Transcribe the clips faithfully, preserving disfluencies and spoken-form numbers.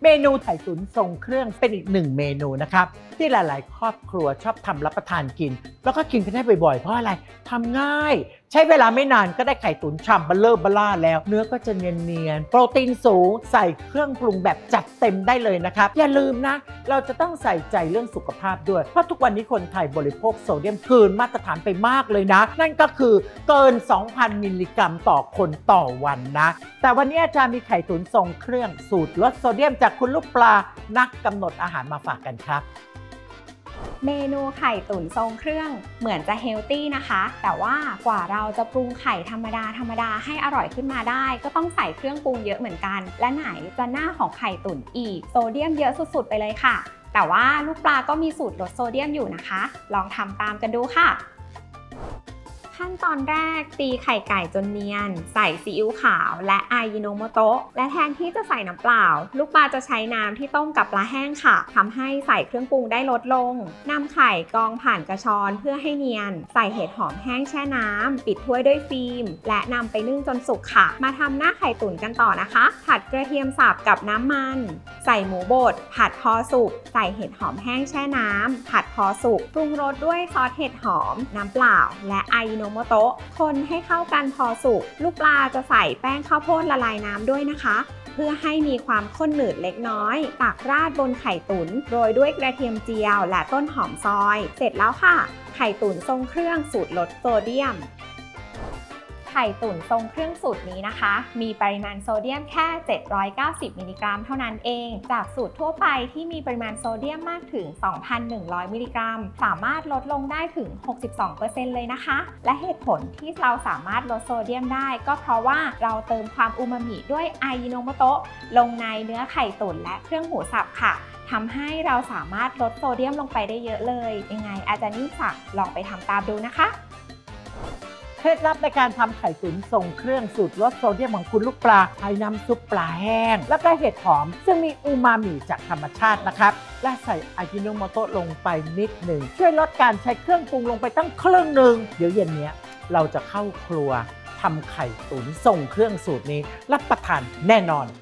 เมนูไข่ตุ๋นทรงเครื่องเป็นอีกหนึ่งเมนูนะครับที่หลายๆครอบครัวชอบทำรับประทานกินแล้วก็กินกันได้บ่อยๆเพราะอะไรทำง่ายใช้เวลาไม่นานก็ได้ไข่ตุ๋นฉ่ำเบลเลอร์เบล่าแล้วเนื้อก็จะเนียนๆโปรตีนสูงใส่เครื่องปรุงแบบจัดเต็มได้เลยนะครับอย่าลืมนะเราจะต้องใส่ใจเรื่องสุขภาพด้วยเพราะทุกวันนี้คนไทยบริโภคโซเดียมเกินมาตรฐานไปมากเลยนะนั่นก็คือเกิน สองพัน มิลลิกรัมต่อคนต่อวันนะแต่วันนี้อาจารย์มีไข่ตุ๋นทรงเครื่องสูตรลดโซเดียมจากคุณลูกปลานักกำหนดอาหารมาฝากกันครับเมนูไข่ตุ๋นทรงเครื่องเหมือนจะเฮลตี้นะคะแต่ว่ากว่าเราจะปรุงไข่ธรรมดาธรรมดาให้อร่อยขึ้นมาได้ก็ต้องใส่เครื่องปรุงเยอะเหมือนกันและไหนจะหน้าของไข่ตุ๋นอีกโซเดียมเยอะสุดๆไปเลยค่ะแต่ว่าลูกปลาก็มีสูตรลดโซเดียมอยู่นะคะลองทำตามกันดูค่ะขั้นตอนแรกตีไข่ไก่จนเนียนใส่ซีอิ๊วขาวและอายิโนโมโตะและแทนที่จะใส่น้ำเปล่าลูกปลาจะใช้น้ำที่ต้มกับปลาแห้งค่ะทำให้ใส่เครื่องปรุงได้ลดลงนำไข่กรองผ่านกระชอนเพื่อให้เนียนใส่เห็ดหอมแห้งแช่น้ำปิดถ้วยด้วยฟิล์มและนำไปนึ่งจนสุกค่ะมาทำหน้าไข่ตุ๋นกันต่อนะคะผัดกระเทียมสับกับน้ำมันใส่หมูบดผัดพอสุกใส่เห็ดหอมแห้งแช่น้ำผัดพอสุกปรุงรสด้วยซอสเห็ดหอมน้ำเปล่าและอายิโนโมโตะคนให้เข้ากันพอสุกลูกปลาจะใส่แป้งข้าวโพดละลายน้ำด้วยนะคะเพื่อให้มีความข้นหนืดเล็กน้อยตักราดบนไข่ตุ๋นโรยด้วยกระเทียมเจียวและต้นหอมซอยเสร็จแล้วค่ะไข่ตุ๋นทรงเครื่องสูตรลดโซเดียมไข่ตุ๋นทรงเครื่องสูตรนี้นะคะมีปริมาณโซเดียมแค่เจ็ดร้อยเก้าสิบมิลลิกรัมเท่านั้นเองจากสูตรทั่วไปที่มีปริมาณโซเดียมมากถึง สองพันหนึ่งร้อย มิลลิกรัมสามารถลดลงได้ถึง หกสิบสองเปอร์เซ็นต์ เลยนะคะและเหตุผลที่เราสามารถลดโซเดียมได้ก็เพราะว่าเราเติมความอูมามิด้วยอายิโนโมโตะลงในเนื้อไข่ตุ๋นและเครื่องหมูสับค่ะทำให้เราสามารถลดโซเดียมลงไปได้เยอะเลยยังไงอาจารย์นิ่มศักดิ์ลองไปทำตามดูนะคะเคล็ดลับในการทำไข่ตุ๋นทรงเครื่องสูตรลดโซเดียมของคุณลูกปลาใช้น้ำซุปปลาแห้งแล้วก็เห็ดหอมซึ่งมีอูมามิจากธรรมชาตินะครับและใส่อายิโนโมโตะลงไปนิดหนึ่งช่วยลดการใช้เครื่องปรุงลงไปตั้งครึ่งหนึ่งเดี๋ยวเย็นนี้เราจะเข้าครัวทำไข่ตุ๋นทรงเครื่องสูตรนี้รับประทานแน่นอน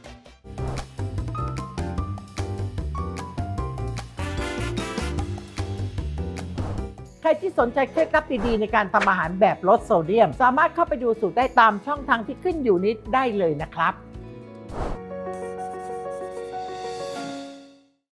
ใครที่สนใจเคล็ดลับดีๆในการทำอาหารแบบลดโซเดียมสามารถเข้าไปดูสูตรได้ตามช่องทางที่ขึ้นอยู่นี้ได้เลยนะครับ